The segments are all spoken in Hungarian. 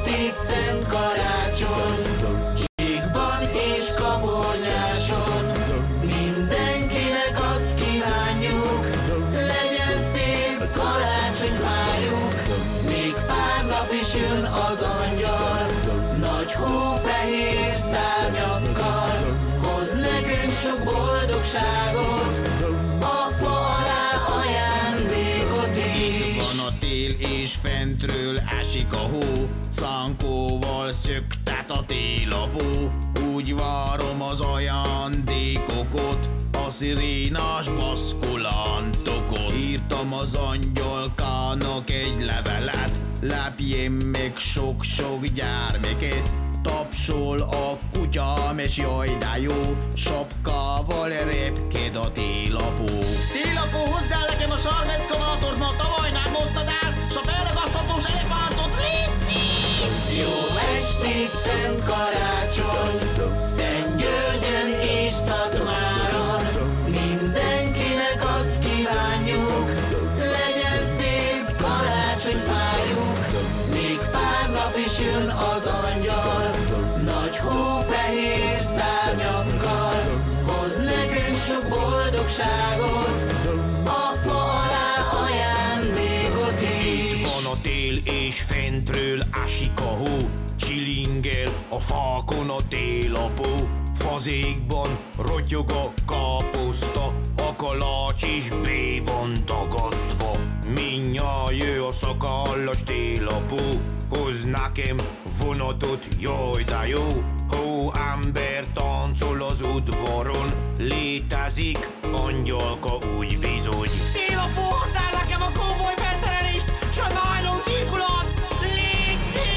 estét szent karácsony, csíkban és kapornyáson. Mindenkinek azt kívánjuk, legyen szép karácsonyfájuk. Még pár nap is jön az angyal, nagy hófehér szárnyakkal. Hoz nekünk sok boldogságot, a fa alá ajándékot is. Van a tél és fentről ásik a hó, szankóval szöktet a télapó. Úgy várom az ajándékokat, a szirénás baszkulantokot. Írtam az angyalkának egy levelet, lepjem meg sok-sok gyermeket. Tapsol a kutyám és jaj de jó, sapkával repked a télapó. Télapó, hozd el nekem a sárga eszkavátort, ma tavaly nem hoztad el, s a felragasztatós elefántot, léci! Jó estét, szent karácsony, Szentgyörgyön és Szatmáron. Mindenkinek azt kívánjuk, legyen szép karácsonyfájuk. Még pár nap is jön az angyal, nagy hófehér szárnyakkal. Hoz nekünk sok boldogságot, a fa alá ajándékot is. Van a tél és fentről ásik a hó, csilingel a fákon a télapó. Fazékban rotyog a káposzta, a kalács is bé van tagasztva. Mindjárt jö a szakállas télapó, hoz nekem vonatot, jaj de jó. Hó ember táncol az udvaron, létezik angyalka úgy bizony. Télapó, hozd el nekem a cowboy felszerelést, s a nylon cirkulát, léci!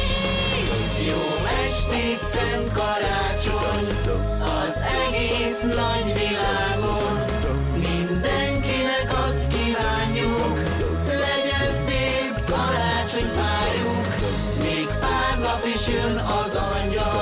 Jó estét, szent karácsony, az egész nagy világon. Mindenkinek azt kívánjuk, legyen szép karácsonyfájuk. Még pár nap is jön az angyal,